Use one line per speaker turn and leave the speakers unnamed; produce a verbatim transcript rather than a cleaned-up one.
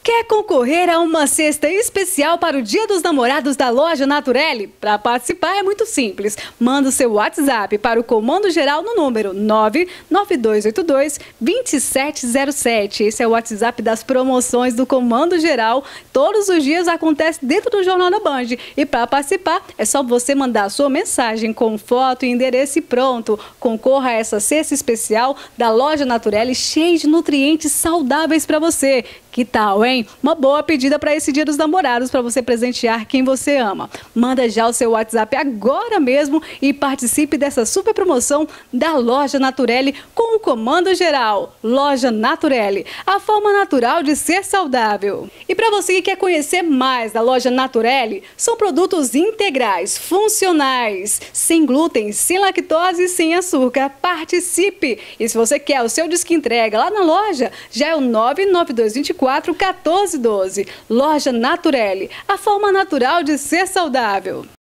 Quer concorrer a uma cesta especial para o Dia dos Namorados da Loja Naturelle? Para participar é muito simples. Manda o seu WhatsApp para o Comando Geral no número nove nove dois oito dois, dois sete zero sete. Esse é o WhatsApp das promoções do Comando Geral. Todos os dias acontece dentro do Jornal da Band. E para participar é só você mandar a sua mensagem com foto e endereço e pronto. Concorra a essa cesta especial da Loja Naturelle cheia de nutrientes saudáveis para você. Que tal, hein? Uma boa pedida para esse Dia dos Namorados, para você presentear quem você ama. Manda já o seu WhatsApp agora mesmo e participe dessa super promoção da Loja Naturelle com o Comando Geral. Loja Naturelle, a forma natural de ser saudável. E para você que quer conhecer mais da Loja Naturelle, são produtos integrais, funcionais, sem glúten, sem lactose e sem açúcar. Participe! E se você quer o seu disque entrega lá na loja, já é o nove nove dois dois quatro, um quatro um dois. Loja Naturelle, a forma natural de ser saudável.